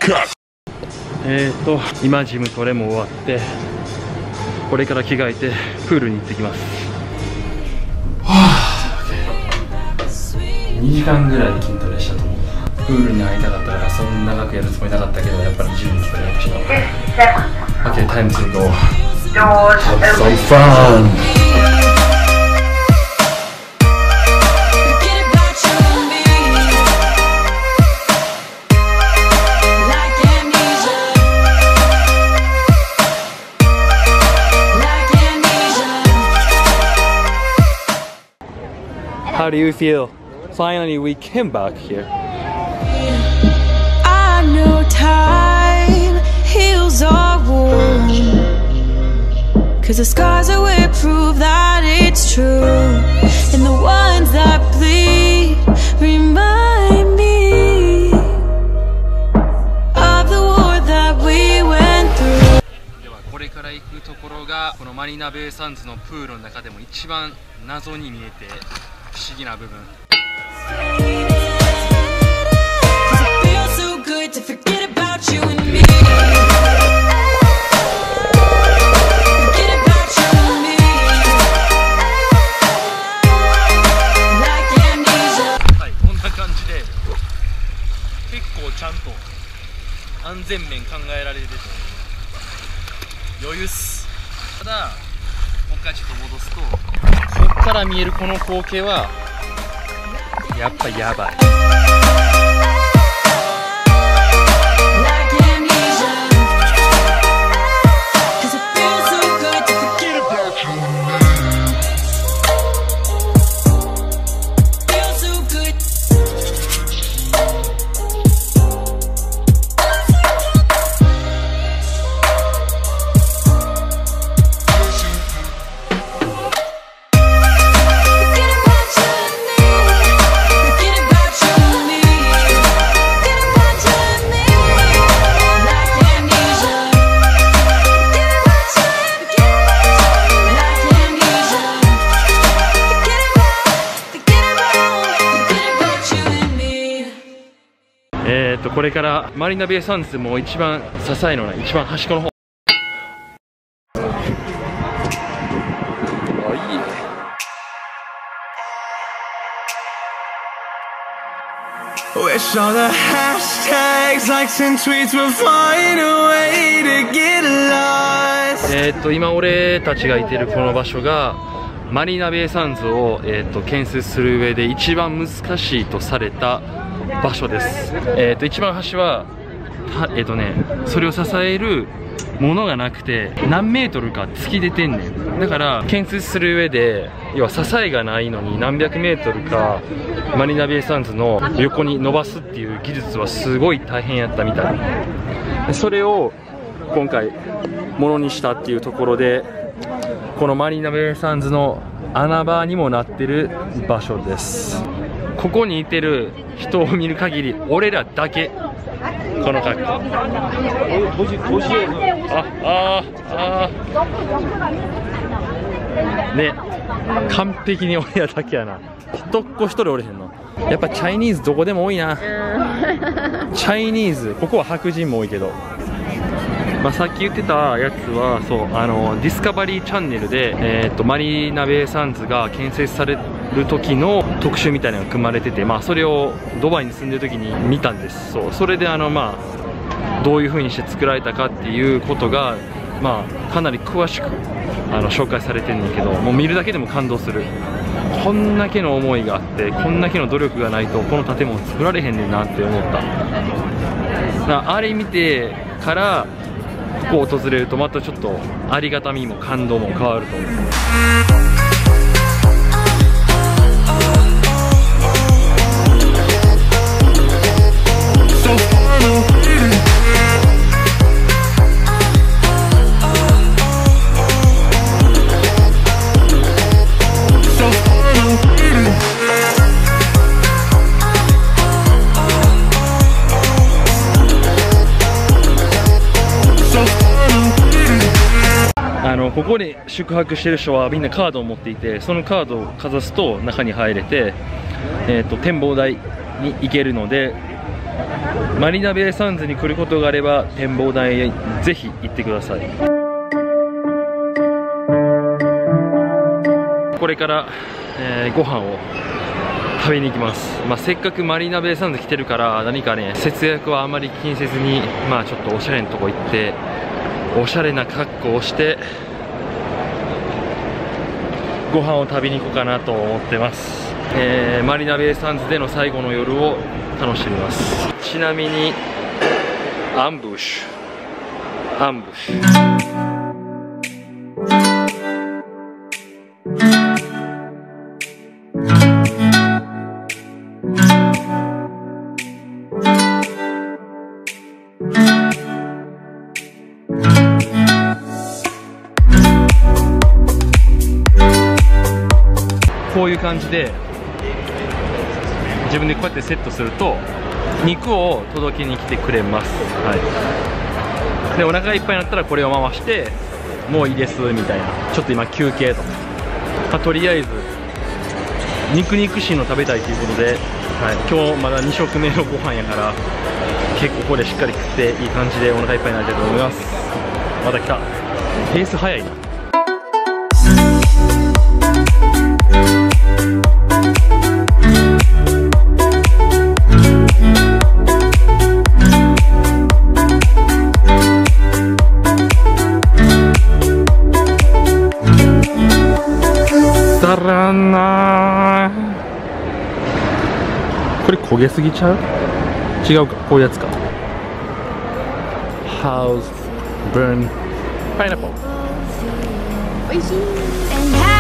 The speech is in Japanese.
今ジムトレも終わって、これから着替えてプールに行ってきます。2時間ぐらい筋トレしたと思う。プールに入りたかったからそんな長くやるつもりなかったけど、やっぱり10分くらいやってしまう。Okay, time to go. Have some fun. How do you feel? Finally, we came back here. I know time heals our wounds, 'cause the scars that we prove that it's true, and the ones that bleed remind me of the war that we went through. ではこれから行くところがこのマリーナベイサンズのプールの中でも一番謎に見えて不思議な部分。はい、こんな感じで結構ちゃんと安全面考えられてて余裕っす。ただもう一回ちょっと戻すと、ここから見えるこの光景はやっぱやばい。これからマリーナベイサンズも一番支えのない一番端っこの方。あ、いいね。Wish all the hashtags, likes and tweets will find a way to get lost. 今俺たちがいてるこの場所がマリーナベイサンズを建設する上で一番難しいとされた場所です。一番端はそれを支えるものがなくて何メートルか突き出てんねん。だから建設する上で要は支えがないのに何百メートルかマリーナベイサンズの横に伸ばすっていう技術はすごい大変やったみたい。それを今回ものにしたっていうところで、このマリーナベイサンズの穴場にもなってる場所です。ここにいてる人を見る限り俺らだけこの格好。ね、完璧に俺らだけやな。一っ子一人おれへんの。やっぱチャイニーズどこでも多いな。チャイニーズ、ここは白人も多いけど、まあ、さっき言ってたやつはそうディスカバリーチャンネルで、マリーナベイサンズが建設される時の特集みたいなのが組まれてて、まあ、それをドバイに住んでる時に見たんです。それでまあ、どういう風にして作られたかっていうことが、まあ、かなり詳しく紹介されてるんだけど、もう見るだけでも感動する。こんだけの思いがあってこんだけの努力がないとこの建物作られへんねんなって思った。あれ見てからここを訪れるとまたちょっとありがたみも感動も変わると思う。ここで宿泊してる人はみんなカードを持っていて、そのカードをかざすと中に入れて、展望台に行けるので、 マリナベイサンズに来ることがあれば展望台へぜひ行ってください。これから、ご飯を食べに行きます。せっかくマリナベイサンズ来てるから何かね節約はあまり気にせずに、ちょっとおしゃれなとこ行っておしゃれな格好をしてご飯を食べに行こうかなと思ってます。マリナベイサンズでの最後の夜を楽しみます。ちなみにアンブッシュこういう感じで自分でこうやってセットすると肉を届けに来てくれます。でお腹がいっぱいになったらこれを回してもういいですみたいな、ちょっと今休憩とか、とりあえず肉々しいの食べたいということで、今日まだ2食目のご飯やから結構これしっかり食っていい感じでお腹いっぱいになりたいと思います。また来た。ペース早いな。だらなー。これ焦げすぎちゃう？違うか、こういうやつか。House burn pineapple。おいしい。